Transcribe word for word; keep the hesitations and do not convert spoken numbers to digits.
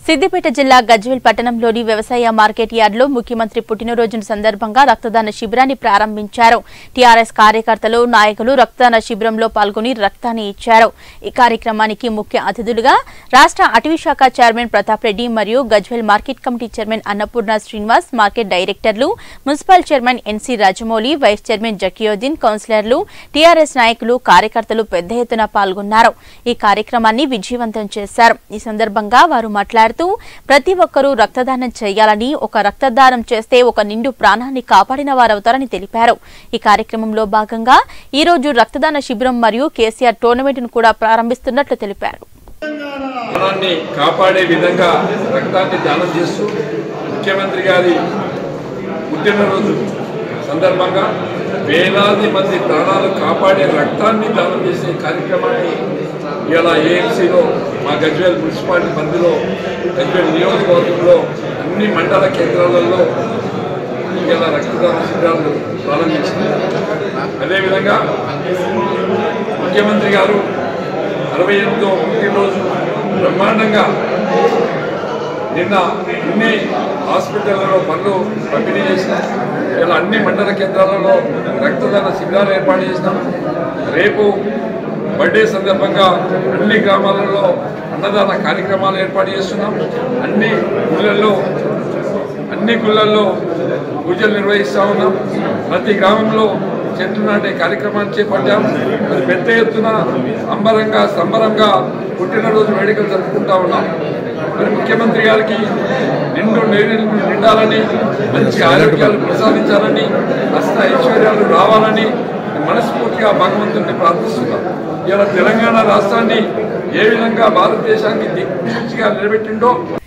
సిద్దిపేట జిల్లా గజ్వేల్ పట్టణంలోని వ్యవసాయ మార్కెట్ యార్డ్లో ముఖ్యమంత్రి పుట్టినరోజు సందర్భంగా రక్తదాన శిబిరాన్ని ప్రారంభించారు. టీఆర్ఎస్ కార్యకర్తలు, నాయకులు రక్తదాన శిబిరంలో పాల్గొని రక్తాన్ని ఇచ్చారు. ఈ కార్యక్రమానికి ముఖ్య అతిథులుగా రాష్ట్ర అటవీ శాఖ చైర్మన్ ప్రతాప్ రెడ్డి మరియు Gajwel market committee chairman Annapurna Srinivas, market డైరెక్టర్లు, municipal chairman NC Rajamouli, vice chairman Zakiuddin, కౌన్సిలర్లు, టీఆర్ఎస్ నాయకులు, కార్యకర్తలు పెద్ద ఎత్తున పాల్గొన్నారు. ఈ కార్యక్రమాన్ని విజయవంతం చేశారు. ఈ సందర్భంగా వారు మాట్లాడారు. ప్రతి ఒక్కరూ రక్తదానం చేయాలని, ఒక రక్తదానం చేస్తే ఒక నిండు ప్రాణాన్ని కాపాడిన వారవుతారని తెలిపారు. ఈ కార్యక్రమంలో భాగంగా ఈ రోజు రక్తదాన శిబిరం మరియు కేసీఆర్ టోర్నమెంట్ ను కూడా ప్రారంభిస్తున్నట్లు తెలిపారు. ప్రాణాన్ని కాపాడే విధంగా రక్తాన్ని దానం చేస్తూ ముఖ్యమంత్రి గారి పుట్టినరోజు సందర్భంగా వేలాది మంది ప్రాణాలు కాపాడే రక్తాన్ని దానం చేసే కార్యక్రమాన్ని ఇలా ఏఎంసీలో మా గజ్వేల్ మున్సిపాలిటీ పరిధిలో గజ్వేల్ నియోజకవర్గంలో అన్ని మండల కేంద్రాలలో ఇలా రక్తదాన శిబిరాలు ప్రారంభించింది. అదేవిధంగా ముఖ్యమంత్రి గారు అరవై ఎనిమిదో పుట్టినరోజు బ్రహ్మాండంగా నిన్న అన్ని హాస్పిటళ్లలో పనులు పంపిణీ చేసినాం. ఇలా అన్ని మండల కేంద్రాలలో రక్తదాన శిబిరాలు ఏర్పాటు చేసినాం. రేపు బర్త్డే సందర్భంగా అన్ని గ్రామాలలో అన్నదాన కార్యక్రమాలు ఏర్పాటు చేస్తున్నాం. అన్ని గుళ్ళల్లో అన్ని గుళ్ళల్లో పూజలు నిర్వహిస్తూ ఉన్నాం. ప్రతి గ్రామంలో చెట్లు నాటే కార్యక్రమాన్ని చేపట్టాం. మరి పెద్ద ఎత్తున అంబరంగా సంబరంగా పుట్టినరోజు వేడుకలు జరుపుకుంటా ఉన్నాం. మరి ముఖ్యమంత్రి గారికి నిండు నీళ్ళు నిండాలని, మంచి ఆరోగ్యాలు ప్రసాదించాలని, అష్ట ఐశ్వర్యాలు రావాలని మనస్ఫూర్తిగా భగవంతుడిని ప్రార్థిస్తున్నాం. ఇలా తెలంగాణ రాష్ట్రాన్ని ఏ విధంగా భారతదేశానికి దిక్సూచిగా నిలబెట్టిండో